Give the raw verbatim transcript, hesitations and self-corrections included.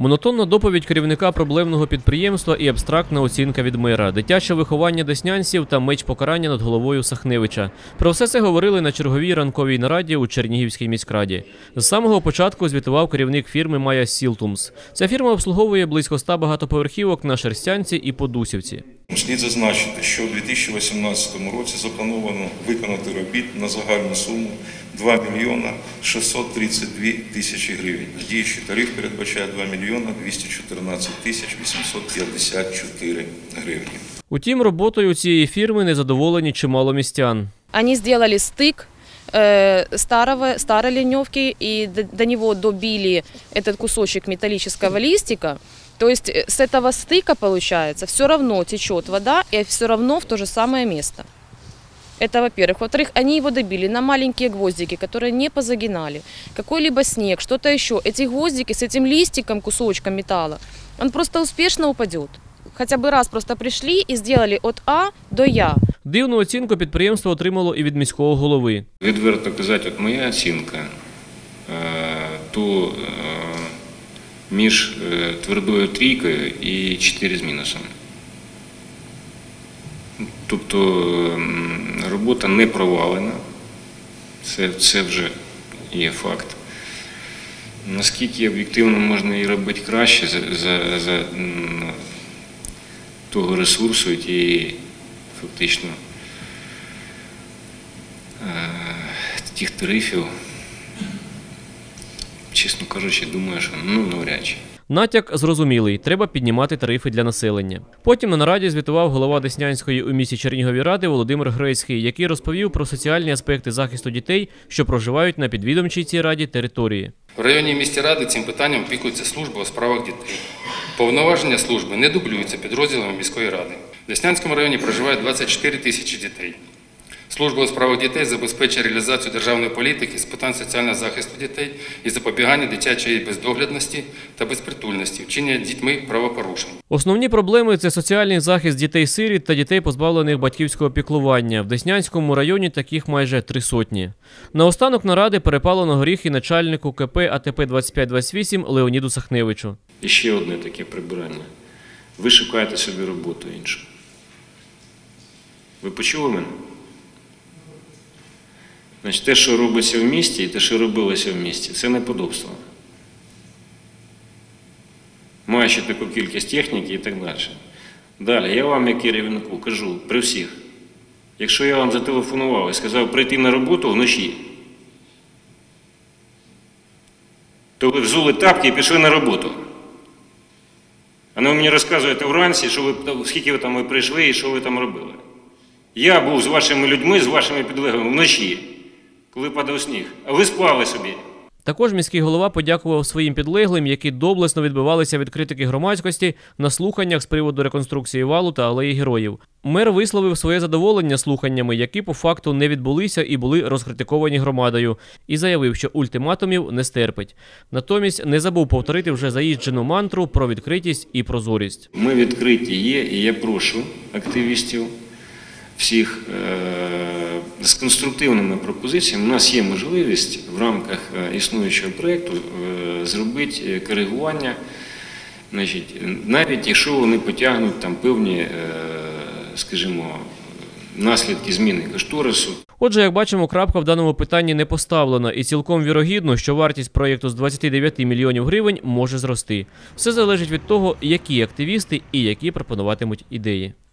Монотонна доповідь керівника проблемного підприємства і абстрактна оцінка від мера, дитяче виховання деснянців та меч покарання над головою Сахневича. Про все це говорили на черговій ранковій нараді у Чернігівській міськраді. З самого початку звітував керівник фірми Майя Сілтумс. Ця фірма обслуговує близько ста багатоповерхівок на Шерстянці і Подусівці. Слід зазначити, що у дві тисячі вісімнадцятому році заплановано виконати робіт на загальну суму два мільйони шістсот тридцять дві тисячі гривень. Діючий тариф передбачає два мільйони двісті чотирнадцять тисяч вісімсот п'ятдесят чотири гривні. Утім, роботою цієї фірми незадоволені чимало містян. Вони зробили стик старого, старой леневки и до, до него добили этот кусочек металлического листика. То есть с этого стыка, получается, все равно течет вода и все равно в то же самое место. Это во-первых. Во-вторых, они его добили на маленькие гвоздики, которые не позагинали. Какой-либо снег, что-то еще. Эти гвоздики с этим листиком, кусочком металла, он просто успешно упадет. Хотя бы раз просто прийшли і зробили від А до Я. Дивну оцінку підприємство отримало і від міського голови. Відверто казати, от моя оцінка, то між твердою трійкою і чотири з мінусом. Тобто робота не провалена, це, це вже є факт. Наскільки об'єктивно можна її робити краще за, за, за того ресурсу, тієї фактично тих тарифів, чесно кажучи, думаю, що ну, навряд чи. Натяк зрозумілий – треба піднімати тарифи для населення. Потім на нараді звітував голова Деснянської у місті Чернігові ради Володимир Грецький, який розповів про соціальні аспекти захисту дітей, що проживають на підвідомчій цій раді території. В районній міській ради цим питанням опікується служба у справах дітей. Повноваження служби не дублюються підрозділами міської ради. В Деснянському районі проживає двадцять чотири тисячі дітей. Служба у справах дітей забезпечує реалізацію державної політики з питань соціального захисту дітей і запобігання дитячої бездоглядності та безпритульності, вчинення дітьми правопорушень. Основні проблеми – це соціальний захист дітей-сиріт та дітей, позбавлених батьківського піклування. В Деснянському районі таких майже три сотні. Наостанок наради перепало на горіхи начальнику КП А Т П двадцять п'ять двадцять вісім Леоніду Сахневичу. І ще одне таке прибирання. Ви шукаєте собі роботу іншу. Ви почули мене? Значить, те, що робиться в місті, і те, що робилося в місті, це неподобство. Маючи таку кількість техніки і так далі. Далі, я вам, як керівнику, кажу при всіх, якщо я вам зателефонував і сказав прийти на роботу вночі, то ви взули тапки і пішли на роботу. А не ви мені розказуєте вранці, що ви, скільки ви там ви прийшли і що ви там робили. Я був з вашими людьми, з вашими підлеглими вночі, коли падав сніг, а ви спали собі. Також міський голова подякував своїм підлеглим, які доблесно відбивалися від критики громадськості на слуханнях з приводу реконструкції валу та алеї героїв. Мер висловив своє задоволення слуханнями, які по факту не відбулися і були розкритиковані громадою, і заявив, що ультиматумів не стерпить. Натомість не забув повторити вже заїжджену мантру про відкритість і прозорість. Ми відкриті є, і я прошу активістів всіх з конструктивними пропозиціями. У нас є можливість в рамках існуючого проєкту зробити коригування, значить, навіть якщо вони потягнуть там певні, скажімо, наслідки зміни кошторису. Отже, як бачимо, крапка в даному питанні не поставлена, і цілком вірогідно, що вартість проєкту з двадцяти дев'яти мільйонів гривень може зрости. Все залежить від того, які активісти і які пропонуватимуть ідеї.